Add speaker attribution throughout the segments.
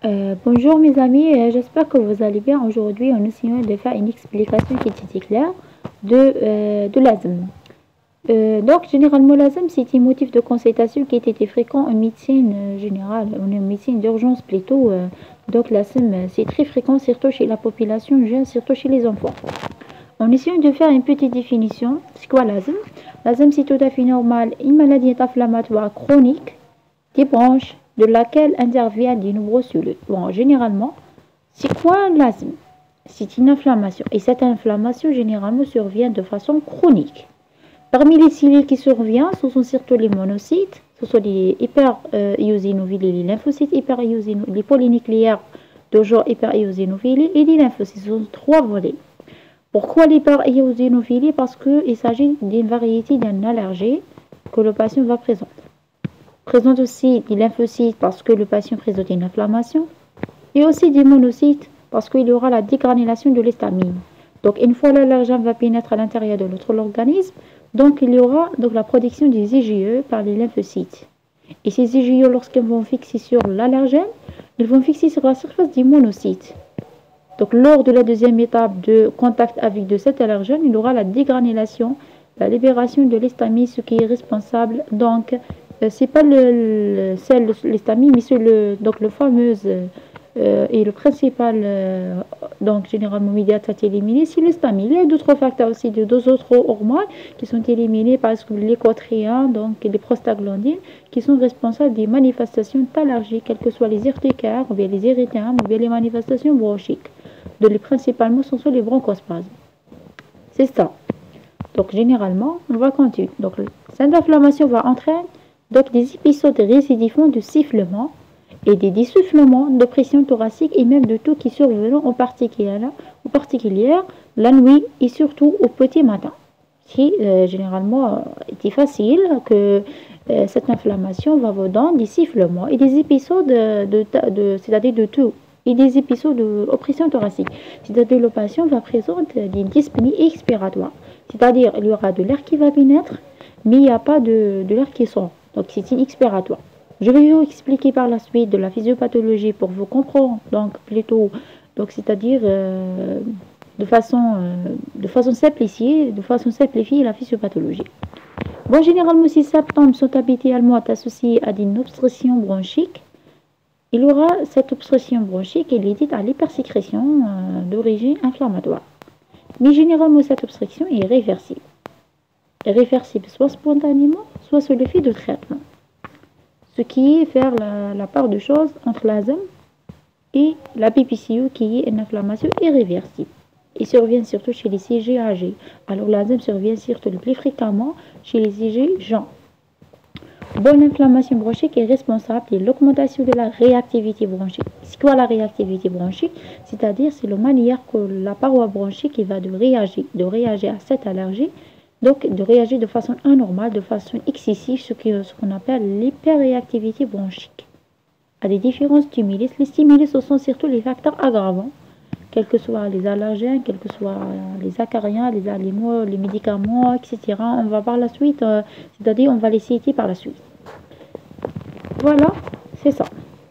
Speaker 1: Bonjour mes amis, j'espère que vous allez bien. Aujourd'hui, on essayera de faire une explication qui était claire de l'asthme. Donc, généralement, l'asthme, c'est un motif de consultation qui était fréquent en médecine générale, en médecine d'urgence plutôt. Donc, l'asthme, c'est très fréquent, surtout chez la population jeune, surtout chez les enfants. On essaie de faire une petite définition. C'est quoi l'asthme? L'asthme, c'est tout à fait normal, une maladie inflammatoire chronique des branches de laquelle interviennent de nombreuses cellules. Bon, généralement, c'est quoi l'asthme? C'est une inflammation. Et cette inflammation, généralement, survient de façon chronique. Parmi les cellules qui surviennent, ce sont surtout les monocytes, ce sont les hyper-éosinophils et les lymphocytes hyper-éosinophils, les polynucléaires de genre hyper-éosinophils et les lymphocytes. Ce sont trois volets. Pourquoi l'hyper-éosinophilie? Parce qu'il s'agit d'une variété d'une allergie que le patient va présenter. Présente aussi des lymphocytes parce que le patient présente une inflammation et aussi des monocytes parce qu'il y aura la dégranulation de l'histamine. Donc une fois l'allergène va pénétrer à l'intérieur de notre organisme, donc il y aura donc la production des IgE par les lymphocytes. Et ces IgE, lorsqu'ils vont fixer sur l'allergène, ils vont fixer sur la surface des monocytes. Donc lors de la deuxième étape de contact avec de cet allergène, il y aura la dégranulation, la libération de l'histamine, ce qui est responsable donc c'est pas l'histamine, mais c'est le fameux et le principal donc généralement médiateur éliminé, c'est l'histamine. Il y a d'autres facteurs aussi, deux autres hormones qui sont éliminés par exemple les cotriens, donc les prostaglandines, qui sont responsables des manifestations allergiques, quelles que soient les urticaires, ou bien les érythèmes, ou bien les manifestations bronchiques. Donc principalement, ce sont les bronchospasmes. C'est ça. Donc généralement, on va continuer. Donc cette inflammation va entraîner donc des épisodes récidifants de sifflement et des dessoufflements de pression thoracique et même de tout qui survenant en particulier la nuit et surtout au petit matin. Qui généralement est facile que cette inflammation va vous donner des sifflements et des épisodes c'est-à-dire de tout et des épisodes d'oppression thoracique. C'est-à-dire le patient va présenter une dyspnée expiratoire. C'est-à-dire il y aura de l'air qui va pénétrer, mais il n'y a pas de l'air qui sort. Donc c'est inexpiratoire. Je vais vous expliquer par la suite de la physiopathologie pour vous comprendre. Donc plutôt, donc c'est-à-dire de façon simplifiée la physiopathologie. Bon, généralement, ces symptômes sont habituellement associés à une obstruction bronchique. Il y aura cette obstruction bronchique et liée à l'hypersécrétion d'origine inflammatoire. Mais généralement, cette obstruction est réversible. Réversible soit spontanément, soit sous l'effet de traitement. Ce qui est faire la part de choses entre l'asthme et la PPCO qui est une inflammation irréversible. Il survient surtout chez les IgE âgés. Alors l'asthme survient surtout le plus fréquemment chez les IgE jeunes. Bon, l'inflammation bronchique est responsable de l'augmentation de la réactivité bronchique. C'est quoi la réactivité bronchique? C'est-à-dire c'est la manière que la paroi bronchique va de réagir à cette allergie. Donc, de réagir de façon anormale, de façon excessive, ce qu'on appelle l'hyperréactivité bronchique. À des différents stimuli. Les stimuli, ce sont surtout les facteurs aggravants, quels que soient les allergènes, quels que soient les acariens, les aliments, les médicaments, etc. On va par la suite, c'est-à-dire on va les citer par la suite. Voilà, c'est ça.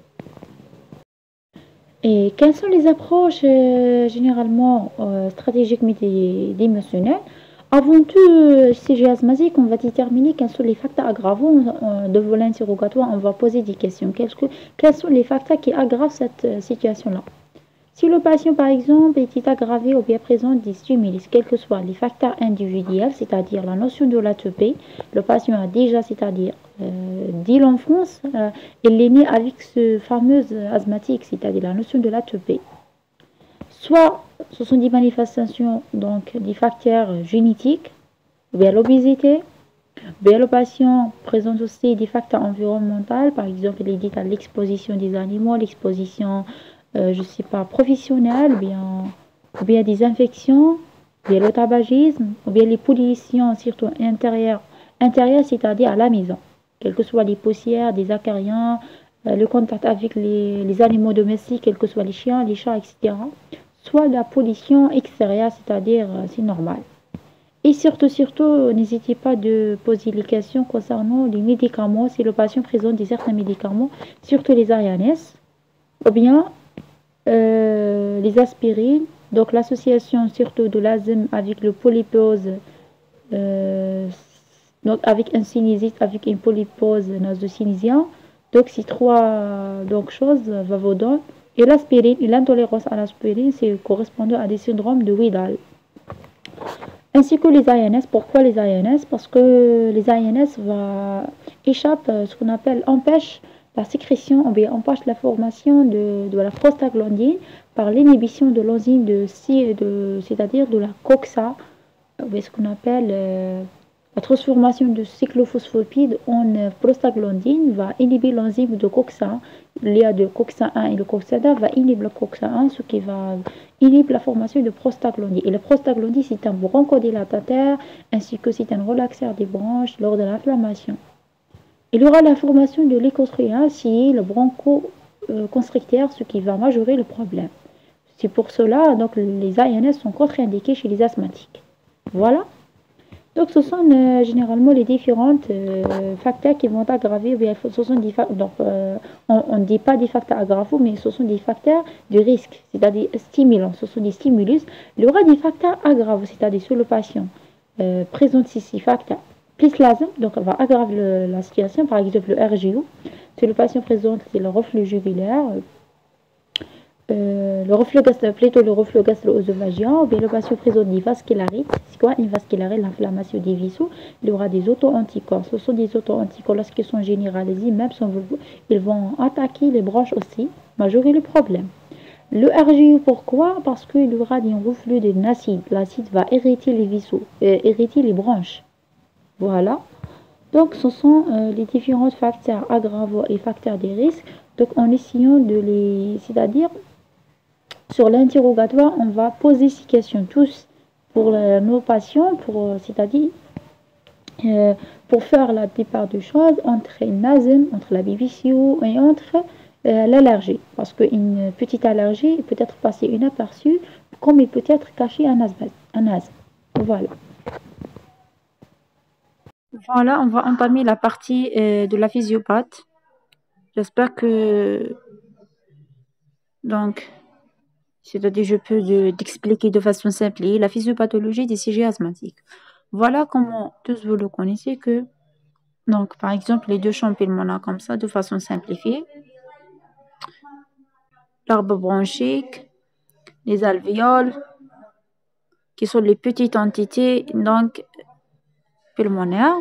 Speaker 1: Et quelles sont les approches généralement stratégiques médico-émotionnelles? Avant tout, sujet asthmatique, on va déterminer quels sont les facteurs aggravants de vol interrogatoire. On va poser des questions. Quels sont les facteurs qui aggravent cette situation-là? Si le patient, par exemple, est aggravé ou bien présente des stimuli, quels que soient les facteurs individuels, c'est-à-dire la notion de l'atopie, le patient a déjà, c'est-à-dire dès l'enfance, il est né avec ce fameux asthmatique, c'est-à-dire la notion de l'atopie. Soit ce sont des manifestations, donc des facteurs génétiques, ou bien l'obésité, ou bien le patient présente aussi des facteurs environnementaux, par exemple, il est dit à l'exposition des animaux, l'exposition, je ne sais pas, professionnelle, ou bien des infections, ou bien le tabagisme, ou bien les pollutions, surtout intérieures, c'est-à-dire à la maison, quelles que soient les poussières, des acariens, le contact avec les animaux domestiques, quels que soient les chiens, les chats, etc. Soit la pollution extérieure, c'est-à-dire c'est normal. Et surtout, n'hésitez pas de poser les questions concernant les médicaments, si le patient présente certains médicaments, surtout les ARNS, ou bien les aspirines. Donc l'association surtout de l'asthme avec le polypose, euh, donc avec un sinusite, avec une polypose naso-sinusien. Donc ces trois choses va vous donner. Et l'aspirine, et l'intolérance à l'aspirine, c'est correspondant à des syndromes de Widal. Ainsi que les INS. Pourquoi les INS? Parce que les INS échappent, ce qu'on appelle, empêchent la sécrétion, ou bien empêchent la formation de la prostaglandine par l'inhibition de l'enzyme c'est-à-dire de la COXA, ou bien ce qu'on appelle la transformation de cyclophospholipide en prostaglandine va inhiber l'enzyme de COXA. Il y a de COXA1 et le COXA2 va inhiber le COXA1, ce qui va inhiber la formation de prostaglandine. Et le prostaglandine, c'est un bronchodilatateur ainsi que c'est un relaxeur des branches lors de l'inflammation. Il y aura la formation de l'écostrien si le bronchoconstricteur, ce qui va majorer le problème. C'est pour cela donc les INS sont contre-indiqués chez les asthmatiques. Voilà. Donc, ce sont généralement les différents facteurs qui vont aggraver, ou bien ce sont on ne dit pas des facteurs aggravants, mais ce sont des facteurs de risque, c'est-à-dire stimulants, ce sont des stimulus. Il y aura des facteurs aggravants, c'est-à-dire si le patient présente ces facteurs, plus l'asthme, donc on va aggraver la situation, par exemple le RGO, si le patient présente le reflux jugulaire, le reflux plutôt le reflux gastro-œsophagien, ou bien le patient présente des vascularites. C'est quoi une vascularite? L'inflammation des vaisseaux. Il y aura des auto-anticorps. Ce sont des auto-anticorps lorsqu'ils sont généralisés, même si ils vont attaquer les branches aussi, majorer le problème. Le RGU, pourquoi? Parce qu'il y aura des reflux de l'acide. L'acide va irriter les vaisseaux, irriter les branches. Voilà. Donc, ce sont les différents facteurs aggravants et facteurs de risque. Donc, en essayant de c'est-à-dire, sur l'interrogatoire, on va poser ces questions tous pour nos patients, c'est-à-dire pour faire la plupart des choses entre une asthme, entre la BVCO et entre l'allergie. Parce qu'une petite allergie peut être passée inaperçue, comme il peut être caché un asthme. Voilà. Voilà, on va entamer la partie de la physiopathe. J'espère que donc c'est-à-dire, je peux t'expliquer de façon simple la physiopathologie des CG asthmatiques. Voilà comment tous vous le connaissez que, donc, par exemple, les deux champs pulmonaires comme ça, de façon simplifiée. L'arbre bronchique, les alvéoles, qui sont les petites entités, donc, pulmonaires.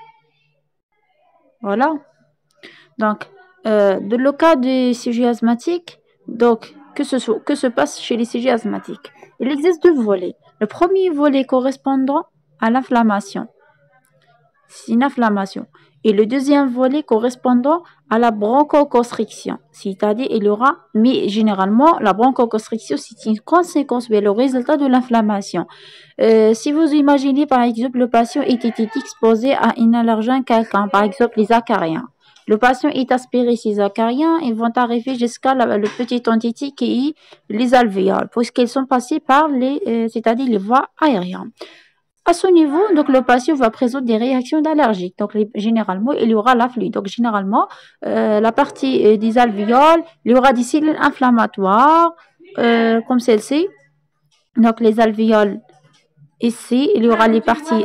Speaker 1: Voilà. Donc, dans le cas des CG asthmatiques, donc, que se passe chez les CG asthmatiques? Il existe deux volets. Le premier volet correspondant à l'inflammation. C'est une inflammation. Et le deuxième volet correspondant à la bronchoconstriction. C'est-à-dire, il y aura, mais généralement, la bronchoconstriction, c'est une conséquence, mais le résultat de l'inflammation. Si vous imaginez, par exemple, le patient était exposé à un allergène quelqu'un, par exemple, les acariens. Le patient est aspiré ces acariens, ils vont arriver jusqu'à la petite entité qui est les alvéoles, puisqu'ils sont passés par c'est-à-dire les voies aériennes. À ce niveau, donc le patient va présenter des réactions allergiques. Donc généralement, il y aura l'afflux. Donc généralement, la partie des alvéoles, il y aura des cellules inflammatoires comme celle-ci. Donc les alvéoles ici, il y aura les parties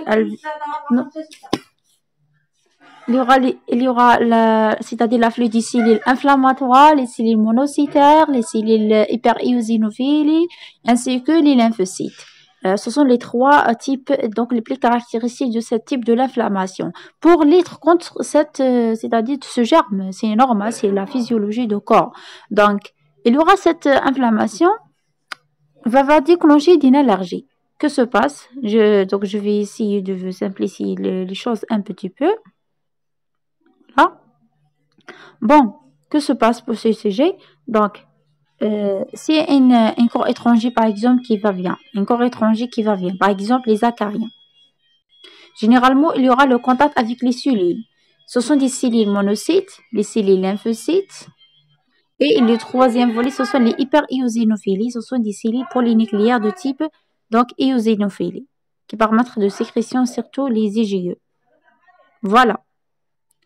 Speaker 1: il y aura c'est-à-dire l'afflux des cellules inflammatoires, les cellules monocytaires, les cellules hyperéosinophiles, ainsi que les lymphocytes. Ce sont les trois types, donc les plus caractéristiques de ce type de l'inflammation. Pour lutter contre c'est-à-dire ce germe, c'est normal, c'est la physiologie du corps. Donc, il y aura cette inflammation va déclencher une allergie. Que se passe? Donc, je vais essayer de vous simplifier les choses un petit peu. Là. Bon, que se passe pour ce sujet? Donc, si un corps étranger, par exemple, qui va bien, par exemple, les acariens. Généralement, il y aura le contact avec les cellules. Ce sont des cellules monocytes, les cellules lymphocytes. Et le troisième volet, ce sont les hyperéosinophilies. Ce sont des cellules polynucléaires de type donc éosinophilie, qui permettent de sécrétion surtout les IgE. Voilà.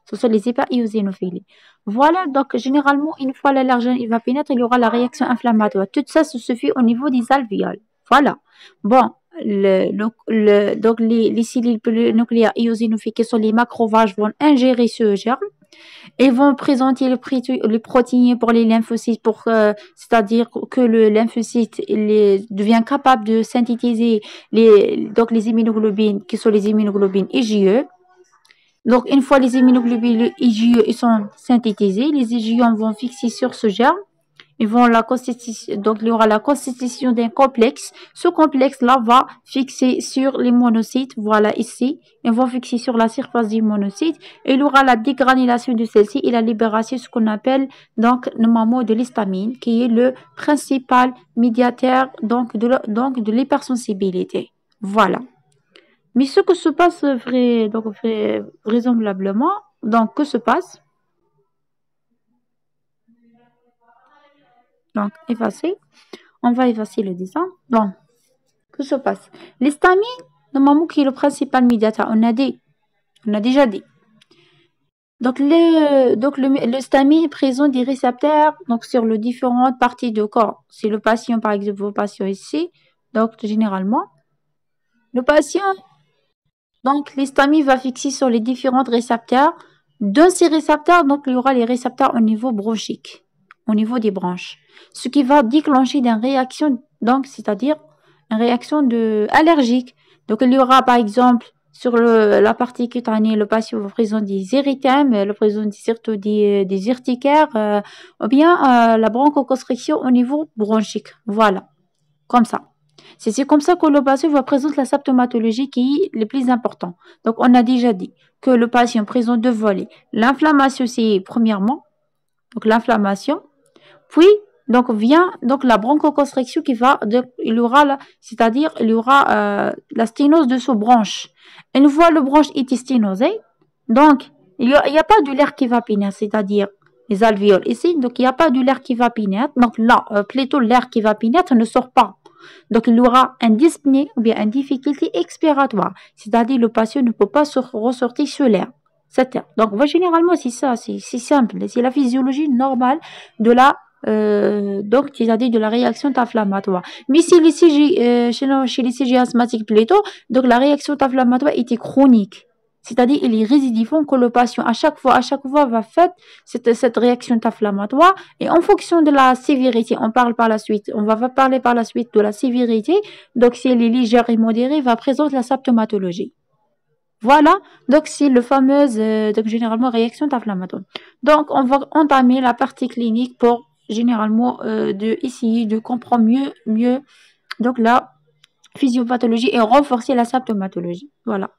Speaker 1: Ce sont les hyper-éosinophilies. Voilà, donc généralement, une fois l'allergène il va pénétrer, il y aura la réaction inflammatoire. Tout ça se fait au niveau des alvéoles. Voilà. Bon, donc les cellules nucléaires éosinophiles, qui sont les macrophages, vont ingérer ce germe et vont présenter les protéines pour les lymphocytes, c'est-à-dire que le lymphocyte devient capable de synthétiser donc les immunoglobulines, qui sont les immunoglobulines IgE. Donc, une fois les immunoglobulines IgE ils sont synthétisés, les IgE vont fixer sur ce germe. Donc, il y aura la constitution d'un complexe. Ce complexe-là va fixer sur les monocytes. Voilà ici. Ils vont fixer sur la surface du monocyte. Et il y aura la dégranulation de celle-ci et la libération, ce qu'on appelle donc normalement de l'histamine, qui est le principal médiateur donc de l'hypersensibilité. Voilà. Mais ce que se passe vraisemblablement, donc que se passe? Donc, effacer. On va effacer le dessin. Bon, que se passe? L'histamine, normalement, qui est le principal médiateur, on a déjà dit. Donc, l'histamine présente des récepteurs donc, sur les différentes parties du corps. Si le patient, par exemple, vos patients ici, donc, généralement, le patient, donc, l'histamine va fixer sur les différents récepteurs. De ces récepteurs, donc, il y aura les récepteurs au niveau bronchique, au niveau des branches. Ce qui va déclencher une réaction, donc, c'est-à-dire une réaction allergique. Donc, il y aura, par exemple, sur la partie cutanée, le patient va présenter des érythèmes, le présente surtout des urticaires, ou bien la bronchoconstriction au niveau bronchique. Voilà, comme ça. C'est comme ça que le patient va présenter la symptomatologie qui est le plus important. Donc, on a déjà dit que le patient présente deux volets. L'inflammation, c'est premièrement, donc l'inflammation, puis donc vient donc la bronchoconstriction qui va, il y aura c'est-à-dire il y aura la sténose de ce branche. Une fois le branche est sténosé, donc il n'y a pas de l'air qui va pénétrer, c'est-à-dire les alvéoles ici, donc il n'y a pas de l'air qui va pénétrer, donc là, plutôt l'air qui va pénétrer ne sort pas. Donc, il y aura un dyspnée ou bien une difficulté expiratoire, c'est-à-dire le patient ne peut pas ressortir sur l'air. Donc, généralement, c'est ça, c'est simple, c'est la physiologie normale de la donc, c'est-à-dire de la réaction inflammatoire. Mais si chez les CG asthmatiques plutôt, donc la réaction inflammatoire était chronique. C'est-à-dire, il est résidiforme que le patient, à chaque fois, va faire cette réaction inflammatoire. Et en fonction de la sévérité, on va parler par la suite de la sévérité. Donc, si elle est légère et modérée, va présenter la symptomatologie. Voilà, donc c'est le fameux, donc généralement, réaction inflammatoire. Donc, on va entamer la partie clinique pour généralement essayer de comprendre mieux donc la physiopathologie et renforcer la symptomatologie. Voilà.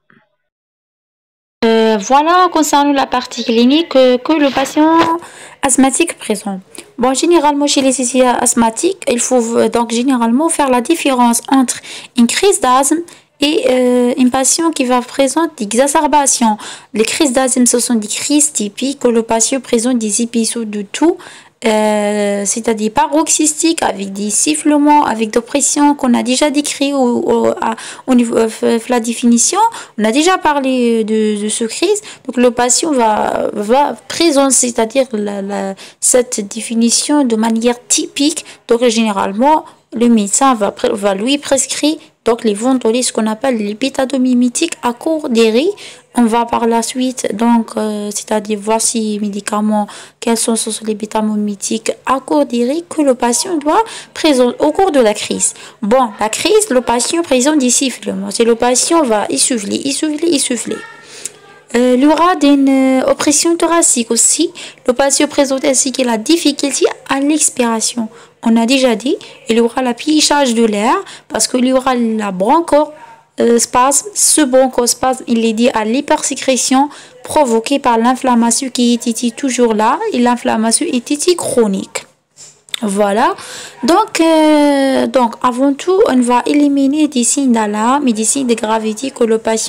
Speaker 1: Voilà concernant la partie clinique que le patient asthmatique présente. Bon, généralement chez les asthmatiques, il faut donc généralement faire la différence entre une crise d'asthme et une patient qui va présenter des exacerbations. Les crises d'asthme, ce sont des crises typiques où le patient présente des épisodes de toux, c'est-à-dire paroxystiques avec des sifflements, avec des pressions qu'on a déjà décrit au niveau de la définition. On a déjà parlé de ce crise. Donc le patient va présenter, c'est-à-dire cette définition de manière typique. Donc généralement, le médecin va lui prescrire donc les ventolis, ce qu'on appelle les bétadomimitiques à court délai. On va par la suite, donc, c'est-à-dire voici les médicaments, quels sont les bétadomimitiques à court délai que le patient doit présenter au cours de la crise. Bon, la crise, le patient présente des sifflements. C'est le patient va essouffler. Il y aura une oppression thoracique aussi. Le patient présente ainsi que la difficulté à l'expiration. On a déjà dit, il y aura l'appichage de l'air parce qu'il y aura la bronchospasme. Ce bronchospasme, il est dû à l'hypersécrétion provoquée par l'inflammation qui est toujours là et l'inflammation est chronique. Voilà. Donc, avant tout, on va éliminer des signes d'alarme et des signes de gravité que le patient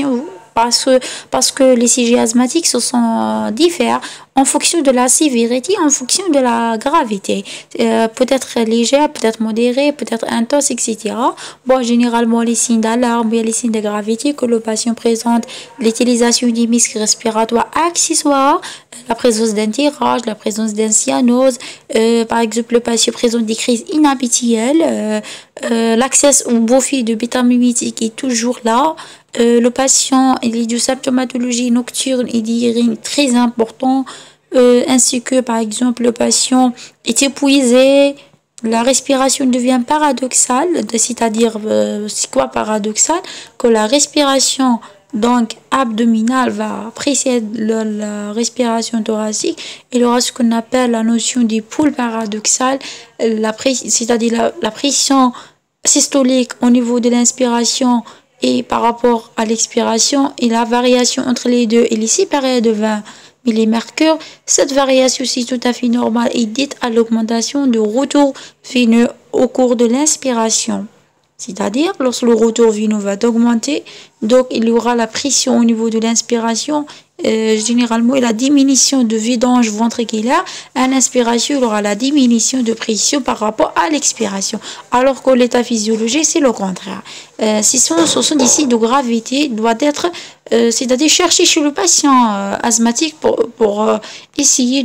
Speaker 1: parce que les CG asthmatiques se sont diffèrent en fonction de la sévérité, en fonction de la gravité. Peut-être légère, peut-être modérée, peut-être intense, etc. Bon, généralement, les signes d'alarme, bien les signes de gravité que le patient présente, l'utilisation des muscles respiratoires accessoires, la présence d'un tirage, la présence d'un cyanose, par exemple, le patient présente des crises inhabituelles, l'accès au bouffie de bêta-mimétique est toujours là. Le patient, il est de symptomatologie nocturne et d'urine très important, ainsi que par exemple le patient est épuisé, la respiration devient paradoxale, c'est-à-dire c'est quoi paradoxal? Que la respiration donc abdominale va précéder la respiration thoracique. Il y aura ce qu'on appelle la notion des poules paradoxales, c'est-à-dire la pression systolique au niveau de l'inspiration et par rapport à l'expiration et la variation entre les deux elle est supérieure de 20 mmHg. Cette variation c'est tout à fait normale et dite à l'augmentation de retour veineux au cours de l'inspiration. C'est-à-dire, lorsque le retour veineux va augmenter, donc il y aura la pression au niveau de l'inspiration, généralement, et la diminution de vidange ventriculaire. À l'inspiration, il y aura la diminution de pression par rapport à l'expiration. Alors que l'état physiologique, c'est le contraire. Ce sont des signes de gravité, doit être, c'est-à-dire chercher chez le patient asthmatique pour essayer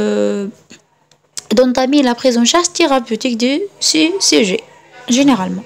Speaker 1: d'entamer la prise en charge thérapeutique de CCG, généralement.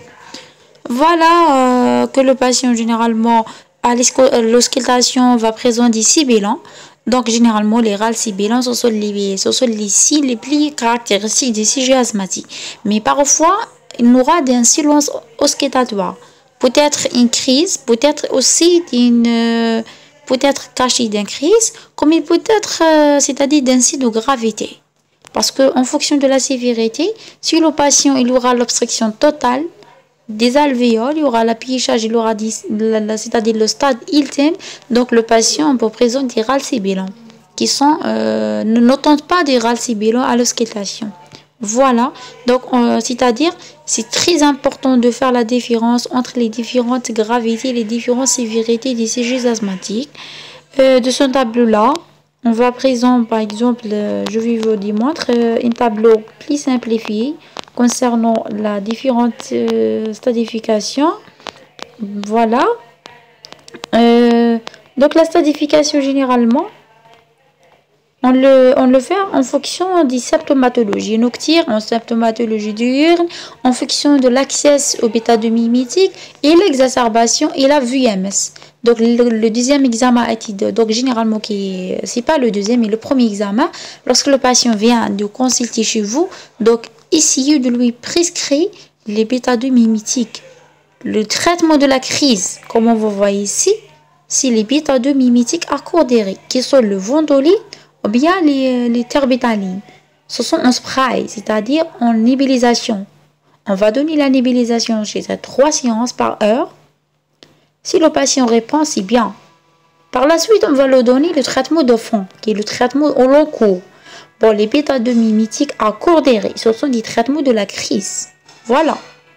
Speaker 1: Voilà que le patient généralement à l'auscultation va présenter 6 bilans. Donc généralement les râles sibilants ce sont les signes les plus caractéristiques des CG asthmatiques. Mais parfois il y aura un silence auscultatoire. Peut-être une crise, peut-être aussi peut-être caché d'une crise, comme il peut être c'est-à-dire d'un signe de gravité. Parce que en fonction de la sévérité, si le patient il aura l'obstruction totale des alvéoles, il y aura l'appichage, il aura c'est-à-dire le stade ultime, donc le patient peut présenter des râles sibilants qui sont ne tentent pas des râles sibilants à l'auscultation. Voilà, donc c'est-à-dire c'est très important de faire la différence entre les différentes gravités, les différentes sévérités des CG asthmatiques. De ce tableau-là, on va présenter par exemple, je vais vous démontrer un tableau plus simplifié concernant la différente stadification. Voilà. Donc la stadification généralement on le fait en fonction des symptomatologies nocturnes, en symptomatologie diurne, en fonction de l'accès au bêta-2 mimétique et l'exacerbation et la VMS. Donc le deuxième examen a été donc généralement c'est pas le deuxième mais le premier examen lorsque le patient vient de consulter chez vous, donc essayez de lui prescrire les bêta-2 mimétiques. Le traitement de la crise, comme vous voyez ici, c'est les bêta-2 mimétiques à court délai qui sont le Ventoline ou bien les terbétalines. Ce sont en spray, c'est-à-dire en nébulisation. On va donner la nébulisation chez 3 séances par heure. Si le patient répond, c'est bien. Par la suite, on va lui donner le traitement de fond, qui est le traitement au long cours. Bon, les bêta-2 mimétiques à court délai, ce sont des traitements de la crise. Voilà.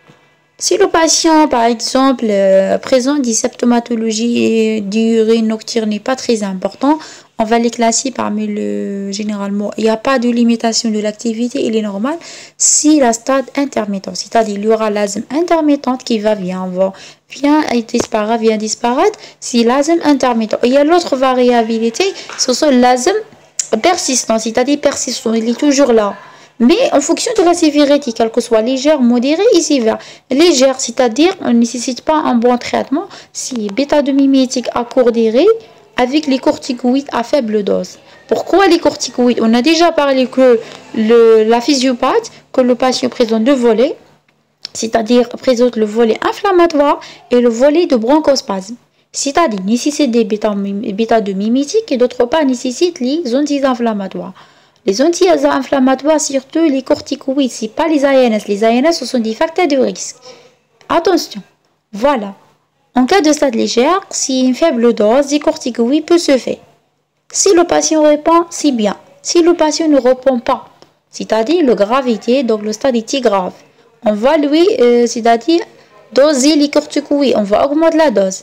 Speaker 1: Si le patient, par exemple, présente des symptomatologies d'urine nocturne n'est pas très important, on va les classer parmi généralement. Il n'y a pas de limitation de l'activité, il est normal. Si la stade intermittent, c'est-à-dire il y aura l'asthme intermittente qui va vient disparaître, si l'asthme intermittent. Il y a l'autre variabilité, ce sont l'asthme persistant, c'est-à-dire persistant, il est toujours là. Mais en fonction de la sévérité, quelle que soit légère, modérée et sévère. Légère, c'est-à-dire on ne nécessite pas un bon traitement, si bêta-2 mimétique à court délai avec les corticoïdes à faible dose. Pourquoi les corticoïdes? On a déjà parlé que la physiopathe, que le patient présente deux volets, c'est-à-dire présente le volet inflammatoire et le volet de bronchospasme. C'est-à-dire nécessite des bêta-2 mimétiques et d'autre part nécessite les anti-inflammatoires. Les anti-inflammatoires, surtout les corticoïdes, ce n'est pas les ANS. Les ANS, ce sont des facteurs de risque. Attention, voilà. En cas de stade légère, si une faible dose des corticoïdes peut se faire. Si le patient répond, c'est bien. Si le patient ne répond pas, c'est-à-dire la gravité, donc le stade est grave, on va lui, c'est-à-dire doser les corticoïdes, on va augmenter la dose.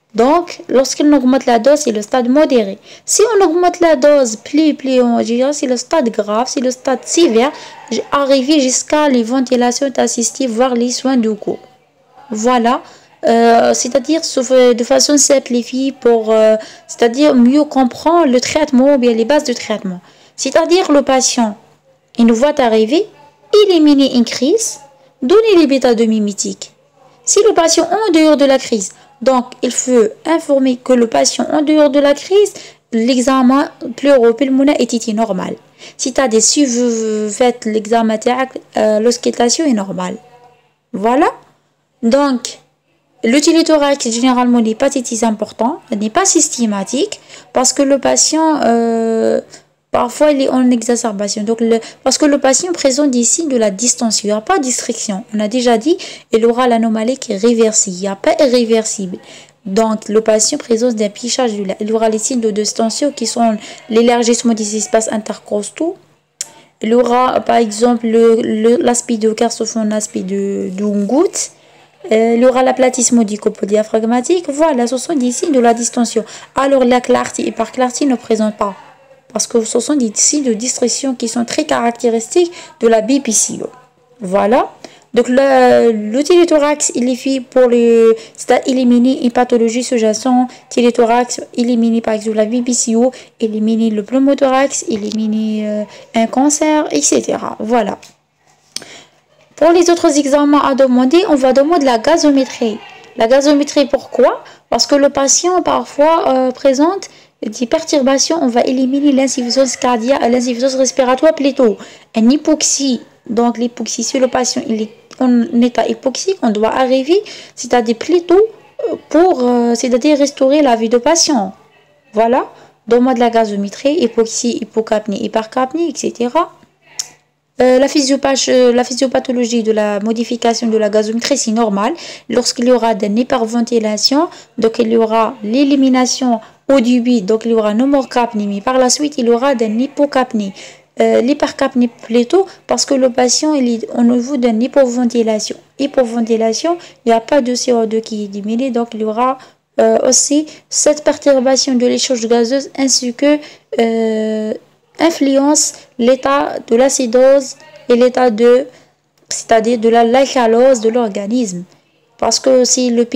Speaker 1: Donc, lorsqu'on augmente la dose, c'est le stade modéré. Si on augmente la dose, plus on dirait, c'est le stade grave, c'est le stade sévère, arrivé jusqu'à les ventilations assistives, voire les soins de cours. Voilà. C'est-à-dire de façon simplifiée pour c'est-à-dire mieux comprendre le traitement ou bien les bases de traitement. C'est-à-dire le patient, il nous voit arriver, éliminer une crise, donner les bêta-2-mimétiques. Si le patient en dehors de la crise, donc il faut informer que le patient en dehors de la crise, l'examen pleuropulmonaire était normal. C'est-à-dire si vous faites l'examen l'auscultation est normale. Voilà. Donc, l'utilithorax généralement n'est pas très important, n'est pas systématique parce que le patient parfois il est en exacerbation. Donc parce que le patient présente des signes de la distension, il n'y a pas de distraction. On a déjà dit, il aura l'anomalie qui est réversible, il n'y a pas irréversible. Donc le patient présente d'un pichage du lait. Il aura les signes de distension qui sont l'élargissement des espaces intercostaux. Il aura par exemple l'aspect de carsophone, l'aspect de goutte. Il y aura l'aplatissement du copodiaphragmatique. Voilà, ce sont des signes de la distension. Alors la clarté et par clarté ne présente pas. Parce que ce sont des signes de distension qui sont très caractéristiques de la BPCO. Voilà. Donc l'utilithorax, il est fait pour éliminer une pathologie sous-jacente. Utilithorax, éliminer par exemple la BPCO, éliminer le pneumothorax, éliminer un cancer, etc. Voilà. Pour les autres examens à demander, on va demander la gazométrie. La gazométrie, pourquoi? Parce que le patient parfois présente des perturbations. On va éliminer l'insuffisance cardiaque, l'insuffisance respiratoire plutôt. Une hypoxie. Donc l'hypoxie, si le patient il est en état hypoxique, on doit arriver, c'est-à-dire plutôt pour, c'est-à-dire restaurer la vie du patient. Voilà. Demande la gazométrie, hypoxie, hypocapnie, hypercapnie, etc. La physiopathologie de la modification de la gazométrie, c'est normal. Lorsqu'il y aura une hyperventilation, donc il y aura l'élimination au début, donc il y aura nomorcapnie, mais par la suite, il y aura une hypocapnie. L'hypercapnie plutôt, parce que le patient il est au niveau d'une hypoventilation. Hypoventilation, il n'y a pas de CO2 qui est diminué, donc il y aura aussi cette perturbation de l'échange gazeuse ainsi que influence l'état de l'acidose et l'état de, c'est-à-dire de l'alcalose de l'organisme. Parce que si la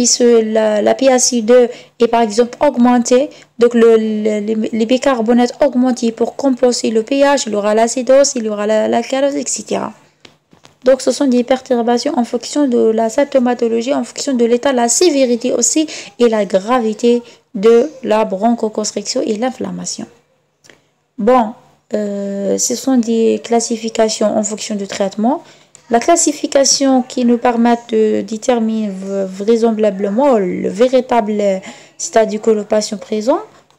Speaker 1: PaCO2 est par exemple augmentée, donc les bicarbonates augmentés pour compenser le pH, il y aura l'acidose, il y aura l'alcalose, etc. Donc ce sont des perturbations en fonction de la symptomatologie, en fonction de l'état, la sévérité aussi et la gravité de la bronchoconstriction et l'inflammation. Bon, ce sont des classifications en fonction du traitement. La classification qui nous permet de déterminer vraisemblablement le véritable stade que le patient présent.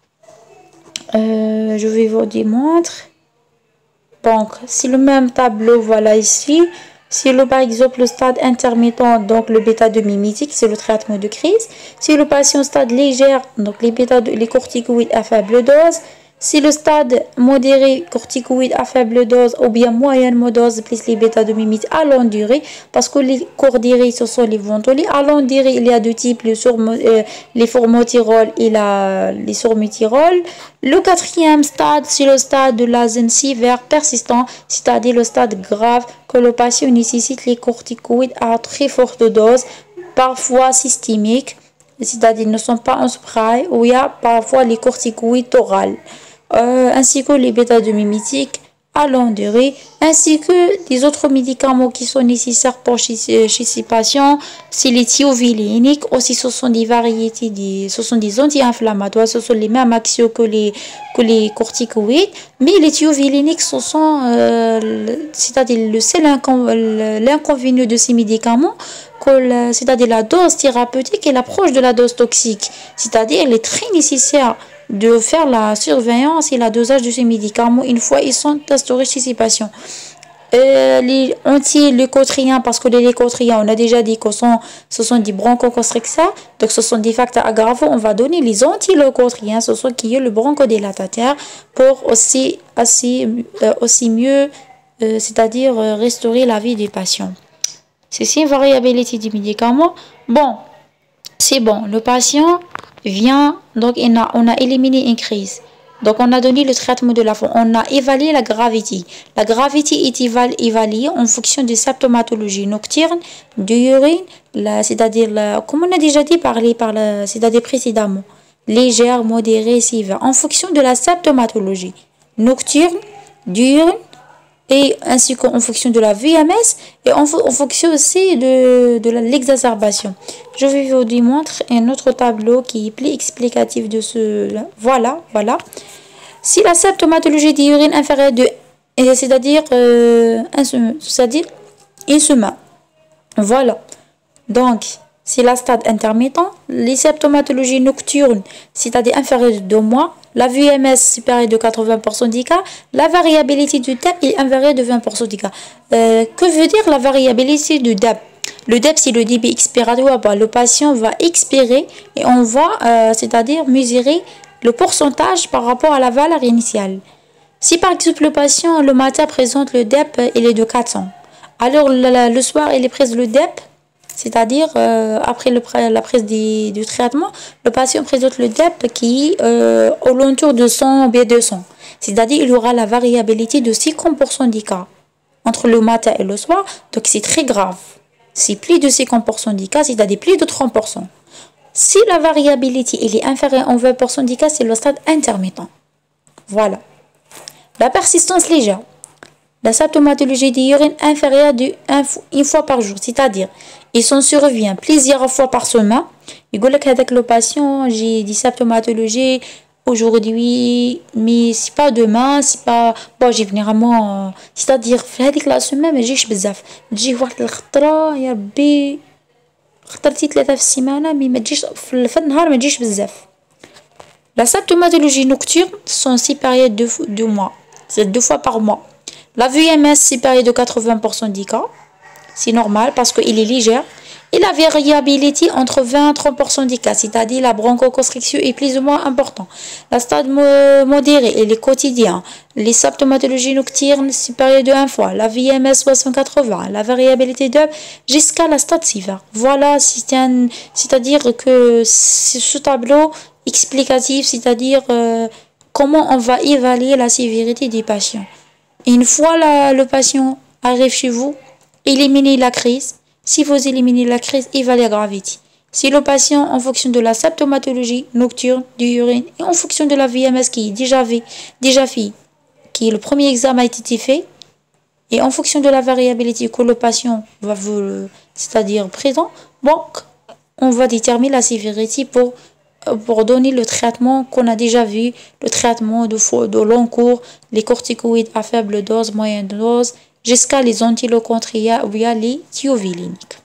Speaker 1: Je vais vous démontrer. Donc, c'est le même tableau, voilà ici. Si par exemple le stade intermittent, donc le bêta-2-mimétique, c'est le traitement de crise. Si le patient stade légère, donc les corticoïdes à faible dose. Si le stade modéré corticoïde à faible dose ou bien moyenne dose plus les bêta-2-mimétiques à longue durée, parce que les courtes durées ce sont les ventolés. À longue durée, il y a deux types, les formoterol et les sorbitol. Le quatrième stade, c'est le stade de l'asthme sévère persistant, c'est-à-dire le stade grave que le patient nécessite les corticoïdes à très forte dose, parfois systémiques, c'est-à-dire ne sont pas en spray, ou il y a parfois les corticoïdes orales. Ainsi que les bêta-2-mimétiques à longue durée, ainsi que des autres médicaments qui sont nécessaires pour chez ces patients, c'est les thioviléniques, aussi ce sont des variétés, ce sont des anti-inflammatoires, ce sont les mêmes actions que les corticoïdes, mais les thioviléniques, ce sont, c'est-à-dire le seul l'inconvénient de ces médicaments, c'est-à-dire la dose thérapeutique est l'approche de la dose toxique, c'est-à-dire il est très nécessaire de faire la surveillance et la dosage de ces médicaments une fois ils sont instaurés chez ces patients. Les anti-leucotriens, parce que les leucotriens, on a déjà dit que ce sont des bronchoconstricteurs, donc ce sont des facteurs aggravants. On va donner les anti-leucotriens, ce sont qui est le bronchodilatateur pour aussi mieux, c'est-à-dire restaurer la vie des patients. C'est une variabilité du médicament. Bon, c'est bon, le patient vient, donc on a éliminé une crise. Donc on a donné le traitement de la faim, on a évalué la gravité. La gravité est évaluée en fonction des symptomatologies nocturnes, d'urine, c'est-à-dire, comme on a déjà dit, c'est-à-dire précédemment, légère, modérée, sévère, en fonction de la symptomatologie nocturne, d'urine, et ainsi qu'en fonction de la VMS et en fonction aussi de l'exacerbation. Je vais vous démontrer un autre tableau qui est plus explicatif de ce. Voilà. Si la symptomatologie d'urine inférieure de, c'est-à-dire une semaine. Voilà. Donc, c'est la stade intermittent, les symptomatologies nocturnes, c'est-à-dire inférieures de 2 mois, la VMS supérieure de 80% des cas, la variabilité du DEP est inférieure de 20% des cas. Que veut dire la variabilité du DEP? Le DEP, c'est le débit expiratoire. Le patient va expirer et on va, c'est-à-dire mesurer le pourcentage par rapport à la valeur initiale. Si par exemple le patient le matin présente le DEP, il est de 400. Alors le soir, il est pris le DEP. C'est-à-dire, après la prise du traitement, le patient présente le DEP qui est au l'entour de 100 ou bien 200. C'est-à-dire, il y aura la variabilité de 50% des cas entre le matin et le soir. Donc, c'est très grave. C'est plus de 50% des cas, c'est-à-dire plus de 30%. Si la variabilité elle est inférieure à 20% des cas, c'est le stade intermittent. Voilà. La persistance légère. La symptomatologie d'urine inférieure une fois par jour, c'est-à-dire, il s'en survient plusieurs fois par semaine. Il dit avec le patient, j'ai des symptomatologies aujourd'hui, mais c'est pas demain, c'est pas. Bon, j'ai généralement, c'est-à-dire, في la semaine, ما تجيش بزاف. تجي واحد الخطرة يا ربي خطرتي 3 في السيمانة مي ما تجيش في النهار ما تجيش بزاف. La symptomatologie nocturne sont supérieures de 2 mois, c'est 2 fois par mois. La VMS supérieure de 80% des cas, c'est normal parce qu'il est léger. Et la variabilité entre 20 et 30% des cas, c'est-à-dire la bronchoconstriction est plus ou moins importante. La stade modéré et les quotidiens, les symptomatologies nocturnes supérieures de 1 fois, la VMS 60-80, la variabilité de jusqu'à la stade sévère. Voilà, c'est-à-dire que ce tableau explicatif, c'est-à-dire comment on va évaluer la sévérité des patients. Une fois le patient arrive chez vous, éliminez la crise. Si vous éliminez la crise, évaluez la gravité. Si le patient, en fonction de la symptomatologie nocturne, d'urine, et en fonction de la VMS qui est déjà fait, qui est le premier examen a été fait, et en fonction de la variabilité que le patient va vous, c'est-à-dire présent, donc on va déterminer la sévérité pour donner le traitement qu'on a déjà vu, le traitement de long cours, les corticoïdes à faible dose, moyenne dose, jusqu'à les antilocotriens ou bien les thioviliniques.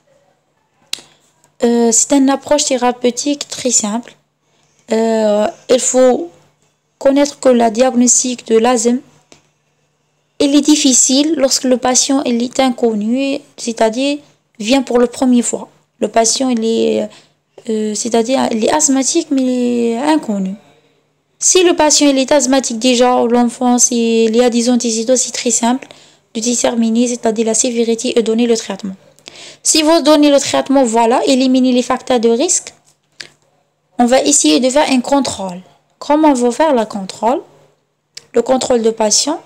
Speaker 1: C'est une approche thérapeutique très simple. Il faut connaître que la diagnostic de l'asthme il est difficile lorsque le patient il est inconnu, c'est-à-dire vient pour la première fois. Le patient il est c'est-à-dire il est asthmatique mais il est inconnu. Si le patient il est asthmatique déjà ou l'enfance il y a des antécédents, c'est très simple de déterminer, c'est-à-dire la sévérité et donner le traitement. Si vous donnez le traitement, voilà, éliminez les facteurs de risque. On va essayer de faire un contrôle. Comment on va faire le contrôle? Le contrôle de patient.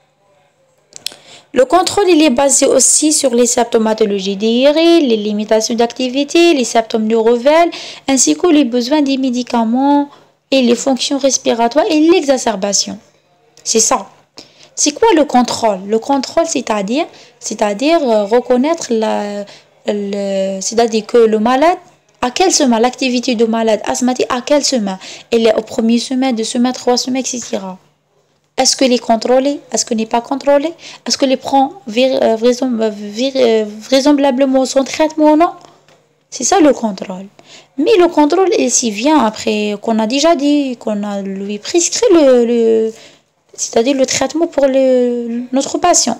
Speaker 1: Le contrôle il est basé aussi sur les symptomatologies d'urine, les limitations d'activité, les symptômes neurovels, ainsi que les besoins des médicaments et les fonctions respiratoires et l'exacerbation. C'est ça. C'est quoi le contrôle? Le contrôle, c'est-à-dire reconnaître c'est-à-dire que le malade, à quelle semaine, l'activité du malade asthmatique, à quelle semaine? Elle est au premier semaine, 2 semaines, 3 semaines, etc. Est-ce qu'elle est contrôlée? Est-ce qu'elle n'est pas contrôlée? Est-ce qu'elle prend vraisemblablement son traitement ou non? C'est ça le contrôle. Mais le contrôle, il s'y vient après qu'on a déjà dit, qu'on a lui prescrit c'est-à-dire le traitement pour notre patient.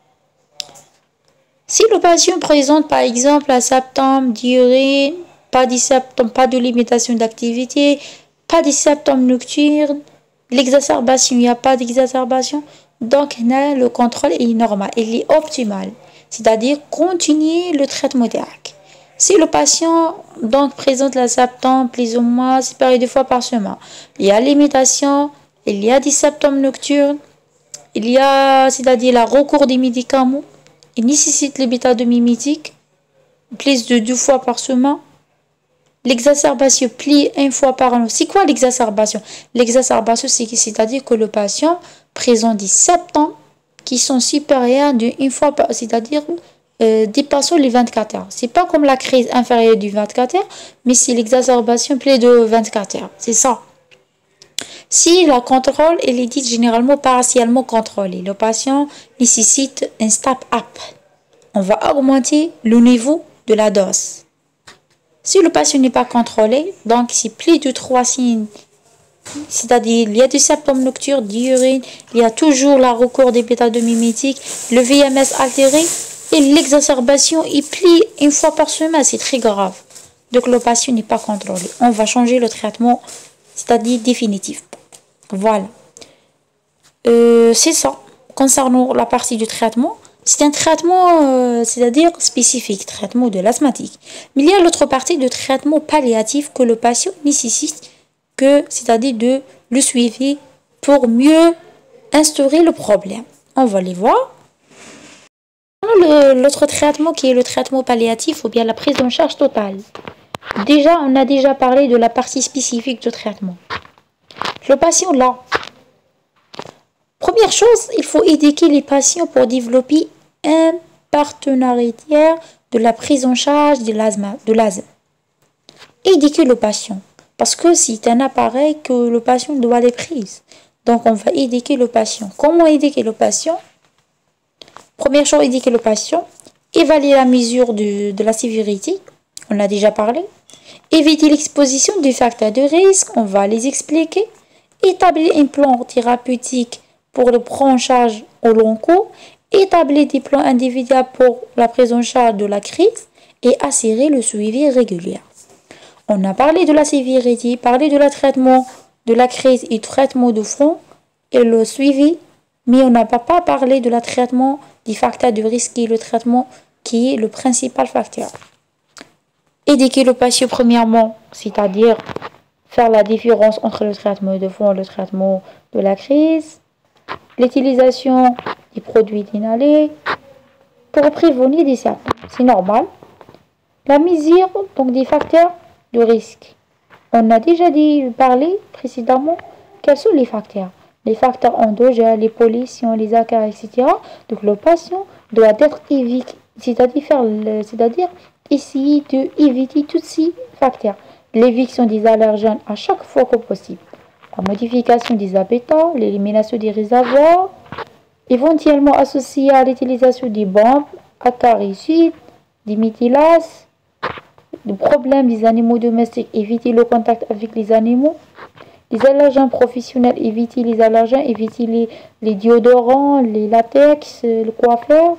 Speaker 1: Si le patient présente par exemple un symptôme d'urine, pas de limitation d'activité, pas de symptômes nocturnes, l'exacerbation, il n'y a pas d'exacerbation, donc là, le contrôle est normal, il est optimal. C'est-à-dire continuer le traitement d'ARC. Si le patient donc présente la symptômes plus ou moins séparés 2 fois par semaine, il y a l'imitation, il y a des symptômes nocturnes, il y a, c'est-à-dire le recours des médicaments, il nécessite les bêta-2-mimétiques, plus de 2 fois par semaine. L'exacerbation plie 1 fois par an. C'est quoi l'exacerbation? L'exacerbation, c'est-à-dire que le patient présente des symptômes qui sont supérieurs d'une fois par, c'est-à-dire dépassant les 24 heures. C'est pas comme la crise inférieure du 24 heures, mais c'est l'exacerbation plus de 24 heures. C'est ça. Si la contrôle, elle est dite généralement partiellement contrôlée, le patient nécessite un step-up. On va augmenter le niveau de la dose. Si le patient n'est pas contrôlé, donc c'est plus de 3 signes, c'est-à-dire il y a des symptômes nocturnes, d'urine, il y a toujours le recours des bêta-2-mimétiques, le VMS altéré et l'exacerbation, il plie 1 fois par semaine, c'est très grave. Donc le patient n'est pas contrôlé. On va changer le traitement, c'est-à-dire définitif. Voilà. C'est ça. Concernant la partie du traitement, c'est un traitement, c'est-à-dire spécifique, traitement de l'asthmatique. Mais il y a l'autre partie de traitement palliatif que le patient nécessite, c'est-à-dire de le suivi pour mieux instaurer le problème. On va les voir. L'autre traitement qui est le traitement palliatif ou bien la prise en charge totale. Déjà, on a déjà parlé de la partie spécifique du traitement. Le patient là. Première chose, il faut éduquer les patients pour développer un partenariat de la prise en charge de l'asthme. Éduquer le patient. Parce que c'est un appareil que le patient doit les prendre. Donc, on va éduquer le patient. Comment éduquer le patient? Première chose, éduquer le patient. Évaluer la mesure de la sévérité. On a déjà parlé. Éviter l'exposition des facteurs de risque. On va les expliquer. Établir un plan thérapeutique pour le prendre en charge au long cours. Établir des plans individuels pour la prise en charge de la crise. Et assurer le suivi régulier. On a parlé de la sévérité, parlé de la traitement de la crise et traitement de fond et le suivi, mais on n'a pas parlé de la traitement des facteurs de risque et le traitement qui est le principal facteur. Éduquer le patient premièrement, c'est-à-dire faire la différence entre le traitement de fond et le traitement de la crise, l'utilisation des produits inhalés pour prévenir des symptômes, c'est normal. La mesure donc des facteurs de risque. On a déjà parlé précédemment quels sont les facteurs. Les facteurs endogènes, les pollutions, les acares, etc. Donc le patient doit être évité, c'est-à-dire essayer d'éviter tous ces facteurs. L'éviction des allergènes à chaque fois que possible. La modification des habitats, l'élimination des réservoirs, éventuellement associée à l'utilisation des bombes, acaricides, des méthylases, le problème des animaux domestiques, éviter le contact avec les animaux. Les allergènes professionnels, éviter les allergènes, éviter les déodorants, les latex, le coiffeur.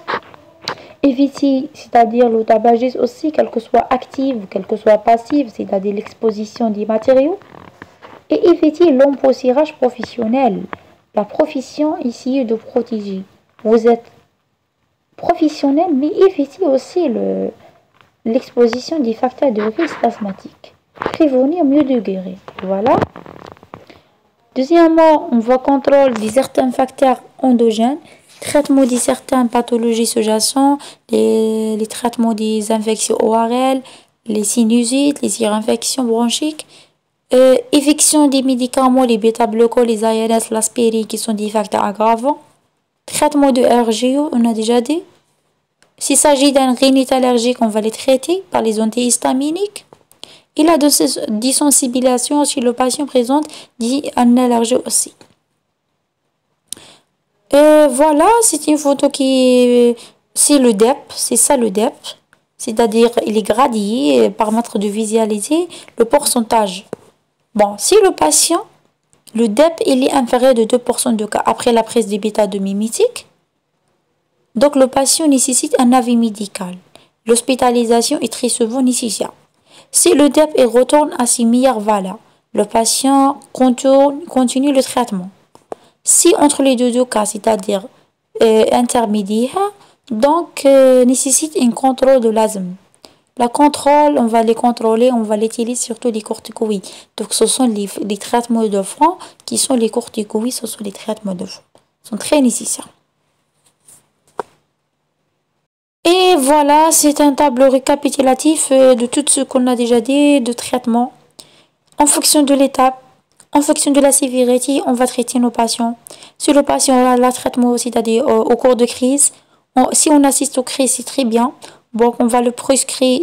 Speaker 1: Éviter, c'est-à-dire le tabagisme aussi, quel que soit actif, quel que soit passif, c'est-à-dire l'exposition des matériaux. Et éviter l'empossérage professionnel. La profession ici est de protéger. Vous êtes professionnel, mais évitez aussi l'exposition des facteurs de risque asthmatique. Prévenir mieux de guérir. Voilà. Deuxièmement, on va contrôler certains facteurs endogènes, traitement de certaines pathologies sous-jacentes, les traitements des infections ORL, les sinusites, les infections bronchiques, éviction des médicaments, les bêta-bloquants, les ARS, l'aspirine qui sont des facteurs aggravants, traitement de RGO, on a déjà dit. S'il s'agit d'un rhinite allergique, on va les traiter par les antihistaminiques. Et la désensibilisation si le patient présente une allergie aussi. Voilà, c'est une photo c'est le DEP, c'est ça le DEP. C'est-à-dire, il est gradé permettre de visualiser le pourcentage. Bon, si le patient, le DEP, il est inférieur de 2% de cas après la prise des bêta-2-mimétiques, donc le patient nécessite un avis médical. L'hospitalisation est très souvent nécessaire. Si le DEP retourne à ses meilleures valeurs, le patient continue le traitement. Si entre les deux cas, c'est-à-dire intermédiaire, donc nécessite un contrôle de l'asthme. La contrôle, on va les contrôler, on va l'utiliser surtout les corticoïdes. Donc ce sont les traitements de fond qui sont les corticoïdes, ce sont les traitements de fond. Ils sont très nécessaires. Et voilà, c'est un tableau récapitulatif de tout ce qu'on a déjà dit de traitement. En fonction de l'étape, en fonction de la sévérité, on va traiter nos patients. Si le patient a le traitement, c'est-à-dire au cours de crise, si on assiste aux crises, c'est très bien. Donc, on va lui prescrire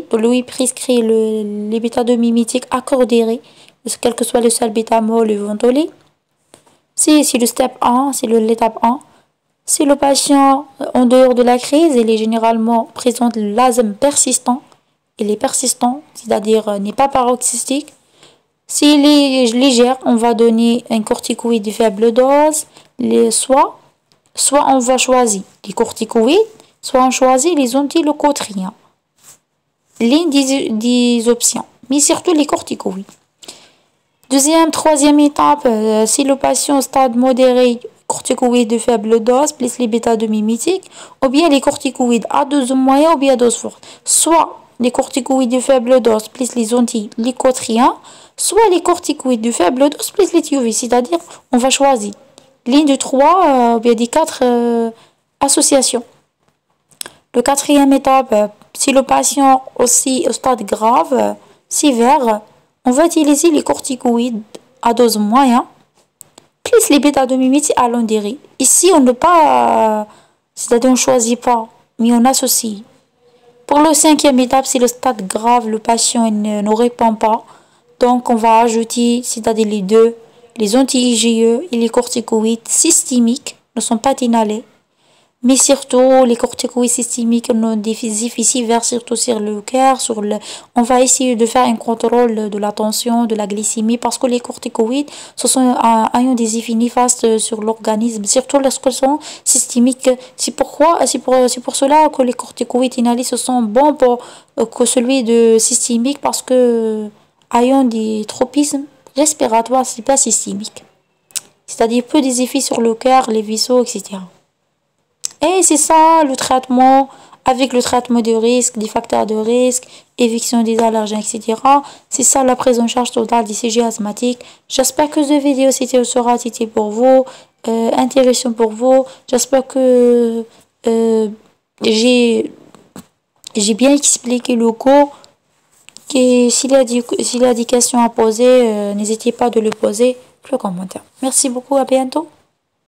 Speaker 1: les bêta-2-mimétiques accordérés, quel que soit le salbutamol, le Ventolin. C'est le step 1, c'est l'étape 1. Si le patient, en dehors de la crise, il est généralement présente l'asthme persistant, il est persistant, c'est-à-dire n'est pas paroxystique. S'il est légère, on va donner un corticoïde de faible dose, soit on va choisir les corticoïdes, soit on choisit les antileucotriens. L'une des options, mais surtout les corticoïdes. Troisième étape, si le patient au stade modéré, corticoïdes de faible dose, plus les bêta-2 mimétiques, ou bien les corticoïdes à dose moyenne ou bien à dose forte. Soit les corticoïdes de faible dose, plus les antileucotriens, soit les corticoïdes de faible dose, plus les TUV. C'est-à-dire, on va choisir l'une de 3 ou bien des 4 associations. Le quatrième étape, si le patient aussi au stade grave, sévère, on va utiliser les corticoïdes à dose moyenne, plus les bêta-2 mimétiques à long durée. Ici, on ne pas, c'est-à-dire on ne choisit pas, mais on associe. Pour le cinquième étape, si le stade grave, le patient ne répond pas, donc on va ajouter, c'est-à-dire les anti-IgE et les corticoïdes systémiques ne sont pas inhalés. Mais surtout, les corticoïdes systémiques ont des effets sévères, surtout sur le cœur, on va essayer de faire un contrôle de la tension, de la glycémie, parce que les corticoïdes, ce sont ayant des effets néfastes sur l'organisme, surtout lorsqu'ils sont systémiques. C'est pour cela que les corticoïdes inhalés, ce sont bons que celui de systémique, parce que ayant des tropismes respiratoires, c'est pas systémique. C'est-à-dire peu des effets sur le cœur, les vaisseaux, etc. Et c'est ça le traitement, avec le traitement de risque, des facteurs de risque, éviction des allergènes, etc. C'est ça la prise en charge totale des CG asthmatiques. J'espère que cette vidéo sera utile pour vous, intéressant pour vous. J'espère que j'ai bien expliqué le cours. Et s'il y a des questions à poser, n'hésitez pas de le poser dans le commentaire. Merci beaucoup, à bientôt.